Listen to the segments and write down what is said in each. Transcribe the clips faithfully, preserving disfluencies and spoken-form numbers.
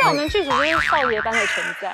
在我们剧组就是少爷般的存在。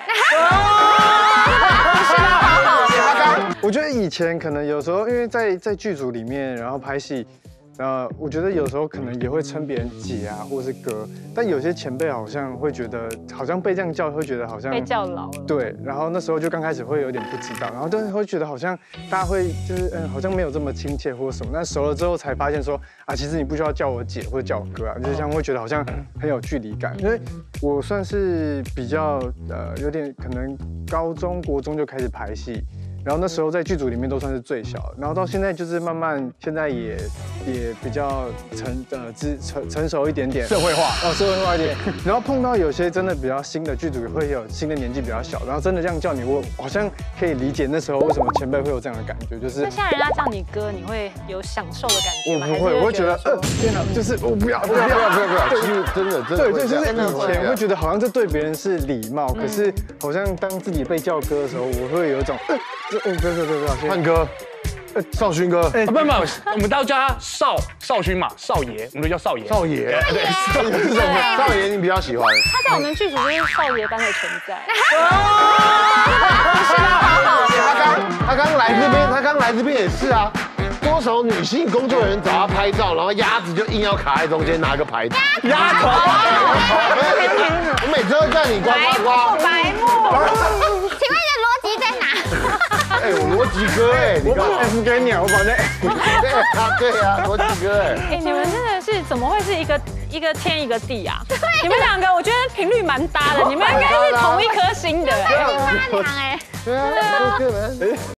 我觉得以前可能有时候，因为在在剧组里面，然后拍戏，呃，我觉得有时候可能也会称别人姐啊，或是哥，但有些前辈好像会觉得，好像被这样叫，会觉得好像被叫老了。 对，然后那时候就刚开始会有点不知道，然后但是会觉得好像大家会就是嗯，好像没有这么亲切或什么。那熟了之后才发现说啊，其实你不需要叫我姐或者叫我哥啊，就是这样会觉得好像很有距离感。因为我算是比较呃有点可能高中国中就开始排戏。然后那时候在剧组里面都算是最小的，然后到现在就是慢慢，现在也也比较成呃成成成熟一点点， 社会化哦，社会化一点。然后碰到有些真的比较新的剧组，会有新的年纪比较小，然后真的这样叫你，我好像可以理解那时候为什么前辈会有这样的感觉，就是那现在人家叫你哥，你会有享受的感觉吗？ 我不会，我会觉得呃天哪，就是我不要不要不要不要不要，其实真的真的对对，就是以前会觉得好像这对别人是礼貌，可是好像当自己被叫哥的时候，我会有一种呃。哦，不要不要不要， 汉哥，呃，少勋哥， 哎，不不，我们都叫他少少勋嘛，少爷，我们都叫少爷。 少爷，对，少爷是什么？少爷你比较喜欢？ 他在我们剧组就是少爷般的存在。 他刚他刚来这边，他刚来这边也是啊。多少女性工作人员找他拍照，然后鸭子就硬要卡在中间拿个牌子， 鸭头。 我每次都叫你呱呱呱。 白目。请问你的逻辑在哪？ 哎，我逻辑哥哎， 我把 F 给你啊，我把那 F 对啊对啊，逻辑哥哎。 哎，你们真的是怎么会是一个一个天一个地啊？你们两个我觉得频率蛮搭的，你们应该是同一颗星的。 八两哎。 对啊，有可能。